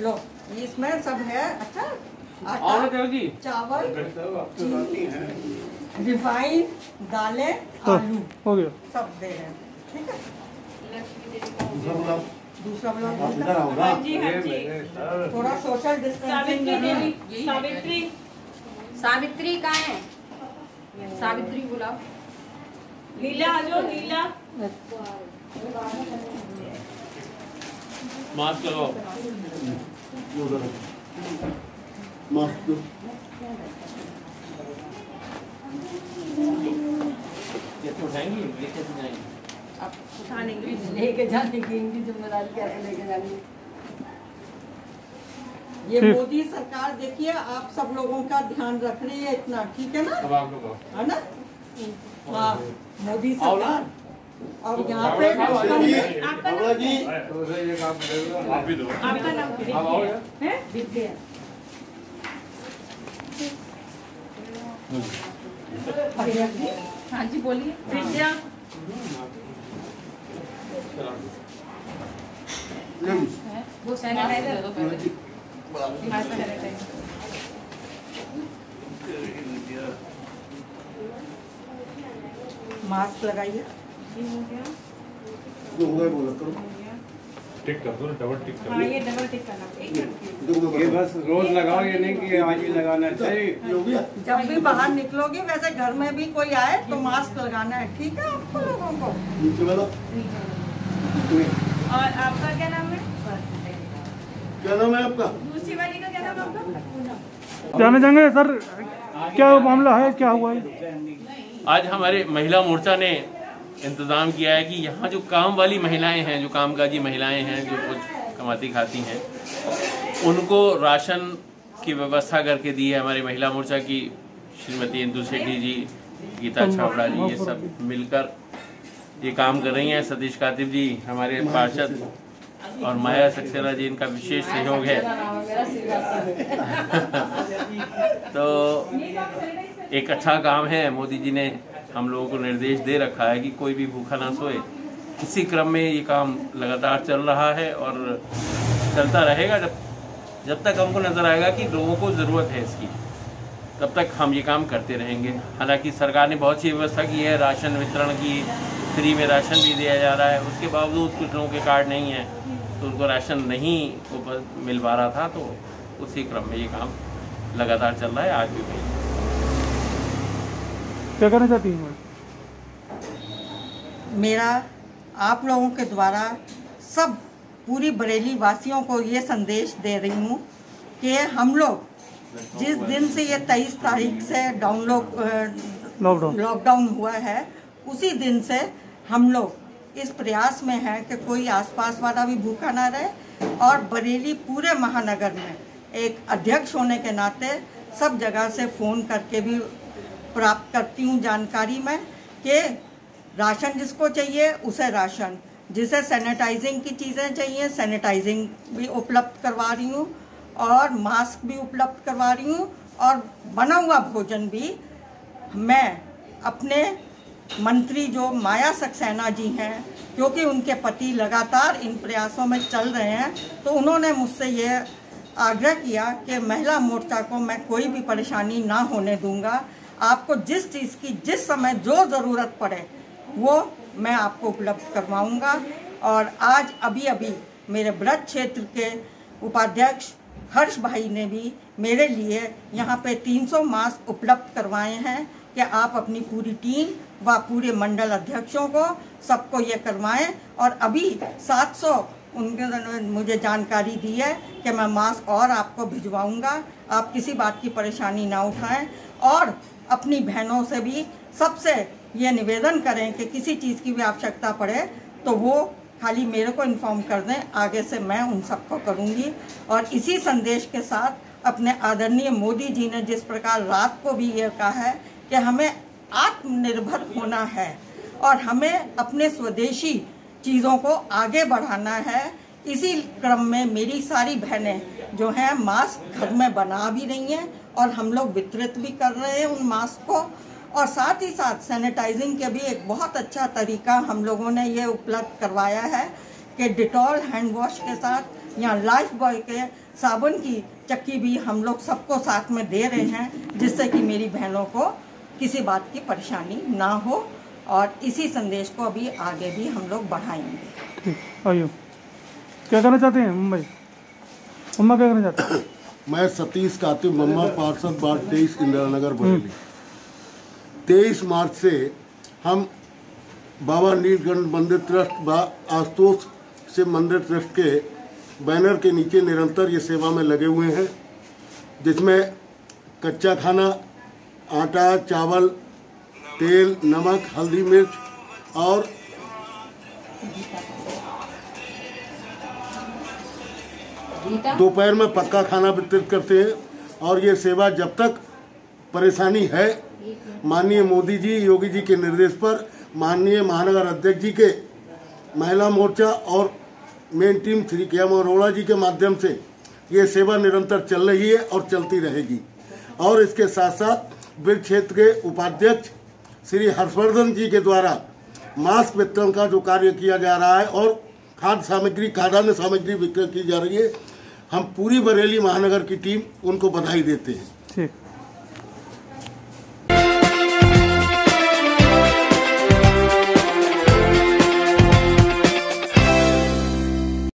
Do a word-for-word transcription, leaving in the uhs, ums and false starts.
लो इसमें सब है। अच्छा आटा, चावल, रिफाइन, दालें, आलू हो गया सब दे रहे हैं। ठीक है, दूसरा ब्लॉक थोड़ा सोशल डिस्टेंसिंग। सावित्री सावित्री कहाँ है? सावित्री बुलाओ। लीला आ जाओ। लीला मास्क लगाओ। मास्क उठाएंगे लेके जाएंगे। अब उठाने की लेके जाने की इनकी जिम्मेदारी कैसे लेके जाएंगे? ये मोदी सरकार देखिए आप सब लोगों का ध्यान रख रही है इतना, ठीक है ना? अब आप लोग आओ। है ना? हाँ, मोदी सरकार। और यहाँ पे आपका जी आप भी दो। आपका नाम आप आओ यार। है? विद्या। हाँ जी बोलिए। विद्या वो सैनिटाइजर दो पहले। मास्क लगाइए। टिक कर दो, डबल टिक कर। हाँ ये डबल टिक करना। ये बस रोज लगाओ, ये नहीं कि आज ही लगाना चाहिए। जब भी बाहर निकलोगे वैसे घर में भी कोई आए तो मास्क लगाना है, ठीक है आपको लोगों को। और आपका क्या नाम है? क्या नाम है आपका? दूसरी वाली का क्या नाम है आपका? जाने जाएंगे सर, क्या मामला है, क्या हुआ है? आज हमारे महिला मोर्चा ने इंतज़ाम किया है कि यहाँ जो काम वाली महिलाएं हैं, जो कामकाजी महिलाएं हैं, जो कुछ कमाती खाती हैं, उनको राशन की व्यवस्था करके दी है। हमारी महिला मोर्चा की श्रीमती इंदु सेठी जी, गीता छावड़ा जी, ये सब मिलकर ये काम कर रही हैं। सतीश कातिब जी हमारे पार्षद और माया सक्सेना जी, इनका विशेष सहयोग है। तो एक अच्छा काम है। मोदी जी ने हम लोगों को निर्देश दे रखा है कि कोई भी भूखा ना सोए। इसी क्रम में ये काम लगातार चल रहा है और चलता रहेगा जब जब तक हमको नज़र आएगा कि लोगों को ज़रूरत है इसकी, तब तक हम ये काम करते रहेंगे। हालांकि सरकार ने बहुत सी व्यवस्था की है, राशन वितरण की, फ्री में राशन भी दिया जा रहा है। उसके बावजूद कुछ लोगों के कार्ड नहीं है तो उनको राशन नहीं मिल पा रहा था, तो उसी क्रम में ये काम लगातार चल रहा है। आज भी क्या करना चाहती हूँ? मेरा आप लोगों के द्वारा सब पूरी बरेली वासियों को ये संदेश दे रही हूँ कि हम लोग जिस दिन से ये तेईस तारीख से डाउन लॉकडाउन लॉकडाउन हुआ है, उसी दिन से हम लोग इस प्रयास में हैं कि कोई आसपास वाला भी भूखा ना रहे। और बरेली पूरे महानगर में एक अध्यक्ष होने के नाते सब जगह से फ़ोन करके भी प्राप्त करती हूँ जानकारी में कि राशन जिसको चाहिए उसे राशन, जिसे सैनिटाइजिंग की चीज़ें चाहिए सैनिटाइजिंग भी उपलब्ध करवा रही हूँ और मास्क भी उपलब्ध करवा रही हूँ और बना हुआ भोजन भी। मैं अपने मंत्री जो माया सक्सेना जी हैं, क्योंकि उनके पति लगातार इन प्रयासों में चल रहे हैं, तो उन्होंने मुझसे ये आग्रह किया कि महिला मोर्चा को मैं कोई भी परेशानी ना होने दूंगा। आपको जिस चीज़ की जिस समय जो ज़रूरत पड़े वो मैं आपको उपलब्ध करवाऊंगा। और आज अभी अभी मेरे ब्रज क्षेत्र के उपाध्यक्ष हर्ष भाई ने भी मेरे लिए यहाँ पे तीन सौ मास्क उपलब्ध करवाए हैं कि आप अपनी पूरी टीम व पूरे मंडल अध्यक्षों को सबको ये करवाएं। और अभी सात सौ उन्होंने मुझे जानकारी दी है कि मैं मास्क और आपको भिजवाऊंगा। आप किसी बात की परेशानी ना उठाएं और अपनी बहनों से भी सबसे ये निवेदन करें कि किसी चीज़ की भी आवश्यकता पड़े तो वो खाली मेरे को इन्फॉर्म कर दें, आगे से मैं उन सबको करूँगी। और इसी संदेश के साथ अपने आदरणीय मोदी जी ने जिस प्रकार रात को भी ये कहा है कि हमें आत्मनिर्भर होना है और हमें अपने स्वदेशी चीज़ों को आगे बढ़ाना है, इसी क्रम में मेरी सारी बहनें जो हैं मास्क घर में बना भी रही हैं और हम लोग वितरित भी कर रहे हैं उन मास्क को। और साथ ही साथ सैनिटाइजिंग के भी एक बहुत अच्छा तरीका हम लोगों ने ये उपलब्ध करवाया है कि डिटॉल हैंड वॉश के साथ यहाँ लाइफ बॉय के साबुन की चक्की भी हम लोग सबको साथ में दे रहे हैं, जिससे कि मेरी बहनों को किसी बात की परेशानी ना हो, और इसी संदेश को अभी आगे भी हम लोग बढ़ाएंगे। ठीक, आइयो क्या करना चाहते हैं मुंबई मम्मा, क्या करना चाहते हैं? मैं सतीश कातिब मम्मा, पार्षद वार्ड तेईस, इंदिरा नगर, बरेली। तेईस मार्च से हम बाबा नीलकंठ मंदिर ट्रस्ट व आशुतोष शिव मंदिर ट्रस्ट के बैनर के नीचे निरंतर ये सेवा में लगे हुए हैं, जिसमें कच्चा खाना, आटा, चावल, तेल, नमक, हल्दी, मिर्च और दोपहर में पक्का खाना वितरित करते हैं। और ये सेवा जब तक परेशानी है, माननीय मोदी जी, योगी जी के निर्देश पर माननीय महानगर अध्यक्ष जी के महिला मोर्चा और मेन टीम श्री के एम अरोड़ा जी के माध्यम से ये सेवा निरंतर चल रही है और चलती रहेगी। और इसके साथ साथ वृक्ष क्षेत्र के उपाध्यक्ष श्री हर्षवर्धन जी के द्वारा मास्क वितरण का जो कार्य किया जा रहा है और खाद्य सामग्री, खाद्यान्न सामग्री वितरण की जा रही है, हम पूरी बरेली महानगर की टीम उनको बधाई देते हैं। ठीक।